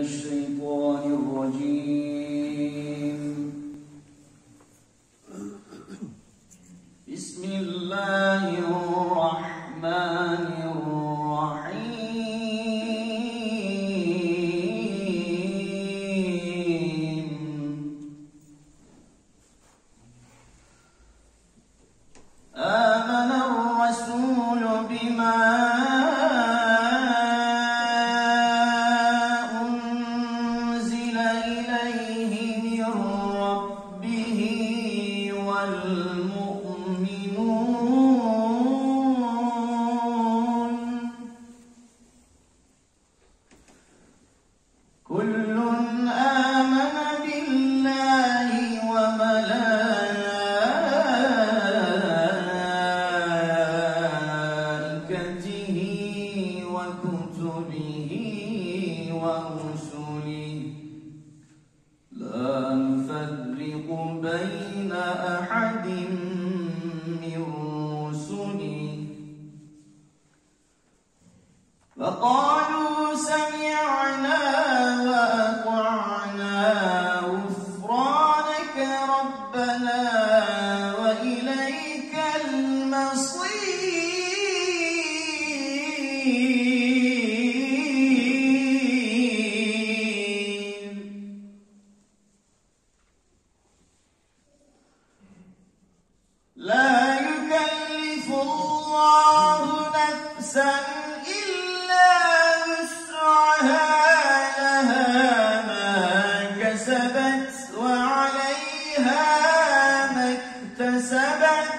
الشيطان الرجيم. بسم الله الرحمن الرحيم. آمن الرسول بما أنزل إليه من ربه والمؤمنون كل آمن بالله وملائكته وكتبه ورسله لا نفرق بين أحد من رسله وقالوا سمعنا وأطعنا غفرانك ربنا وإليك المصير. لا يكلف الله نفسا إلا وسعها لها ما كسبت وعليها ما اكتسبت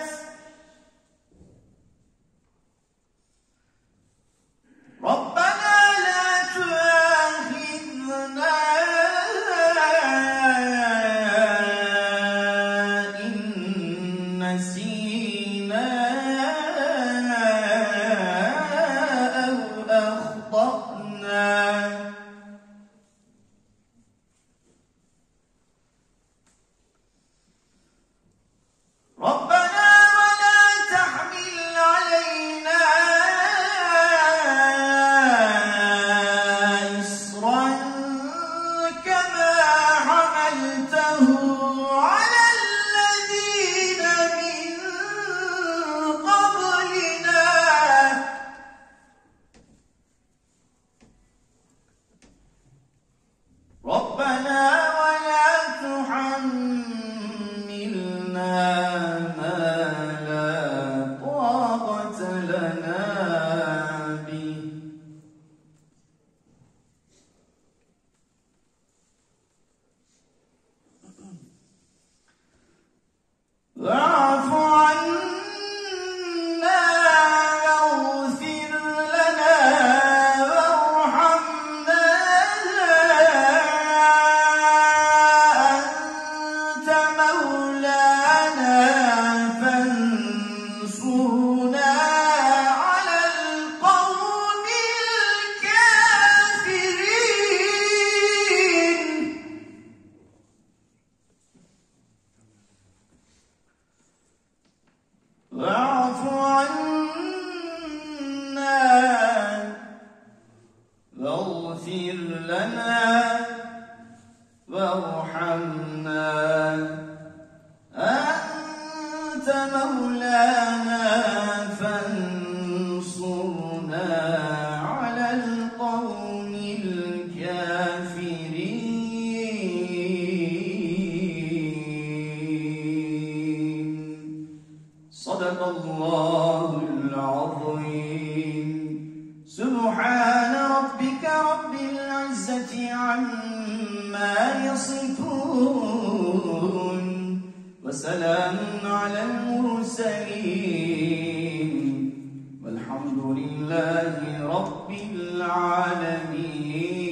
ربنا لا تؤاخذنا إن نسينا أو أخطأنا ربنا ولا تحمل علينا إصرا كما حملته على الذين من قبلنا ربنا ولا تحملنا ما لا طاقة لنا به واعف عنا واغفر لنا وارحمنا أنت مولانا فانصرنا على القوم الكافرين. واعف عنا واغفر لنا وارحمنا أنت مولانا فانصرنا على القوم الكافرين. صدق الله العظيم. سبحان ربك رب العزة عما يصفون وسلام على المرسلين والحمد لله رب العالمين.